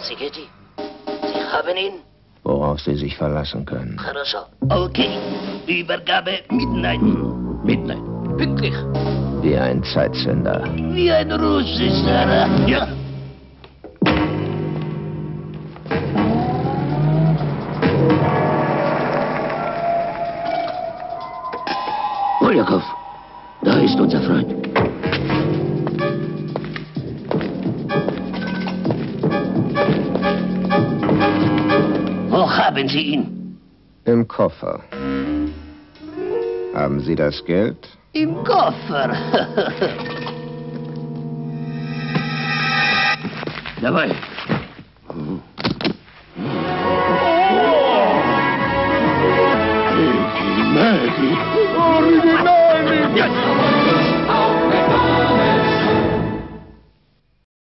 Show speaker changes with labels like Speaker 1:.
Speaker 1: Sigeti, Sie haben ihn?
Speaker 2: Worauf Sie sich verlassen können.
Speaker 1: Хорошо. Okay. Übergabe Midnight.
Speaker 3: Midnight.
Speaker 1: Pünktlich.
Speaker 2: Wie ein Zeitzünder.
Speaker 1: Wie ein Russe, Sarah. Ja.
Speaker 3: Poljakov, da ist unser Freund.
Speaker 1: Wo haben Sie ihn?
Speaker 2: Im Koffer. Haben Sie das Geld?
Speaker 1: Im Koffer.
Speaker 3: Давай.